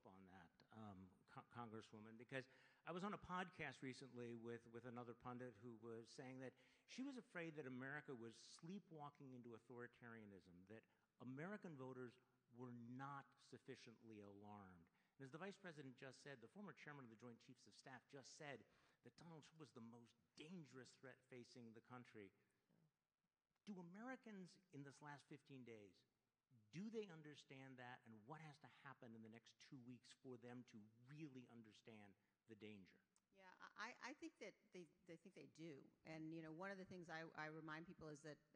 on that, Congresswoman, because I was on a podcast recently with another pundit who was saying that she was afraid that America was sleepwalking into authoritarianism, that American voters were not sufficiently alarmed. And as the Vice President just said, the former chairman of the Joint Chiefs of Staff just said that Donald Trump was the most dangerous threat facing the country. Do Americans in this last 15 days, do they understand that, and what has to happen in the next 2 weeks for them to really understand the danger? Yeah, I think that they think they do. And, one of the things I remind people is that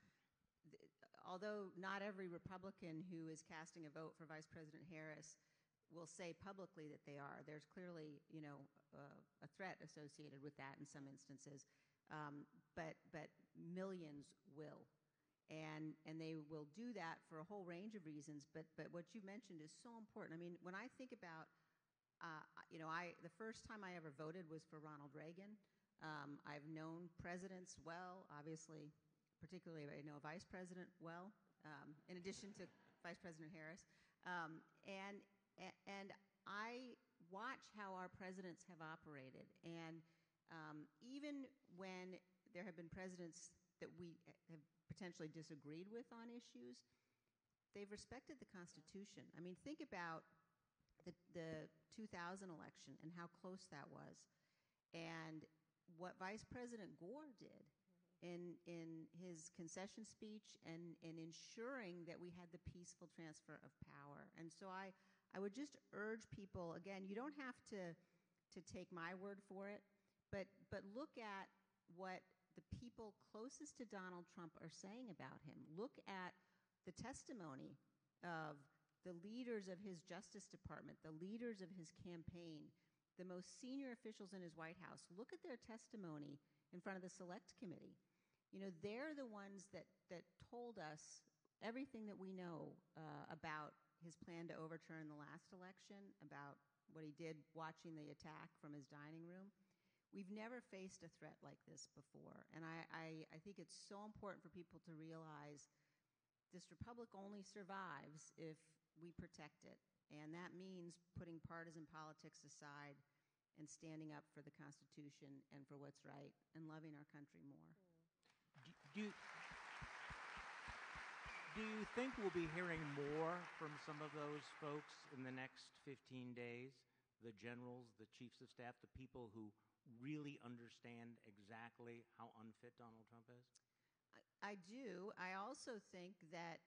although not every Republican who is casting a vote for Vice President Harris will say publicly that they are, there's clearly, a threat associated with that in some instances. But millions will. And they will do that for a whole range of reasons. But what you mentioned is so important. I mean, when I think about, the first time I ever voted was for Ronald Reagan. I've known presidents well, obviously, particularly I know Vice President well, in addition to Vice President Harris. And I watch how our presidents have operated. And even when there have been presidents that we have potentially disagreed with on issues, they've respected the Constitution. I mean, think about the 2000 election and how close that was, and what Vice President Gore did in his concession speech and in ensuring that we had the peaceful transfer of power. And so I would just urge people, again, you don't have to take my word for it, but look at what the people closest to Donald Trump are saying about him. Look at the testimony of the leaders of his Justice Department, the leaders of his campaign, the most senior officials in his White House. Look at their testimony in front of the Select Committee. They're the ones that told us everything that we know about his plan to overturn the last election, about what he did watching the attack from his dining room. We've never faced a threat like this before. And I think it's so important for people to realize this republic only survives if we protect it. And that means putting partisan politics aside and standing up for the Constitution and for what's right and loving our country more. Do you think we'll be hearing more from some of those folks in the next 15 days? The generals, the chiefs of staff, the people who really understand exactly how unfit Donald Trump is? I do. I also think that,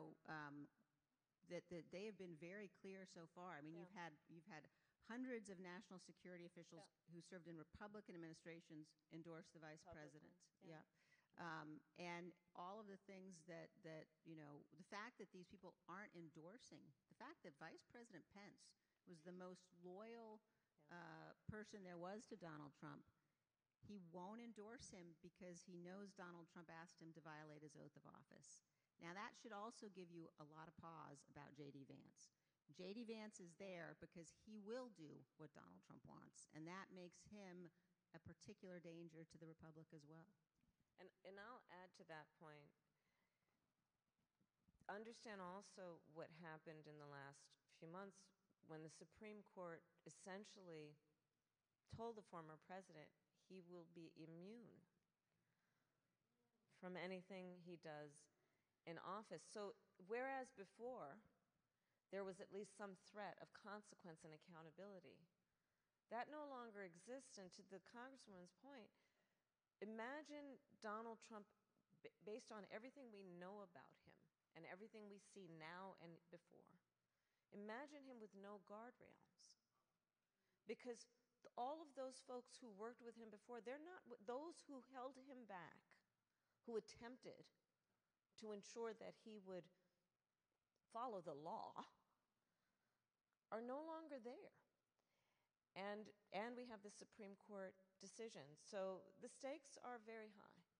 that they have been very clear so far. I mean, you've had hundreds of national security officials who served in Republican administrations endorse the Vice President. Yeah. And all of the things that the fact that these people aren't endorsing, the fact that Vice President Pence was the most loyal person there was to Donald Trump, he won't endorse him because he knows Donald Trump asked him to violate his oath of office. Now, that should also give you a lot of pause about J.D. Vance. J.D. Vance is there because he will do what Donald Trump wants, and that makes him a particular danger to the republic as well. And I'll add to that point. Understand also what happened in the last few months when the Supreme Court essentially told the former president he will be immune from anything he does in office. So whereas before there was at least some threat of consequence and accountability, that no longer exists. And to the Congresswoman's point, imagine Donald Trump, based on everything we know about him and everything we see now and before, imagine him with no guardrails. Because all of those folks who worked with him before, they're not those who held him back, who attempted to ensure that he would follow the law, are no longer there. And we have the Supreme Court decision. So the stakes are very high.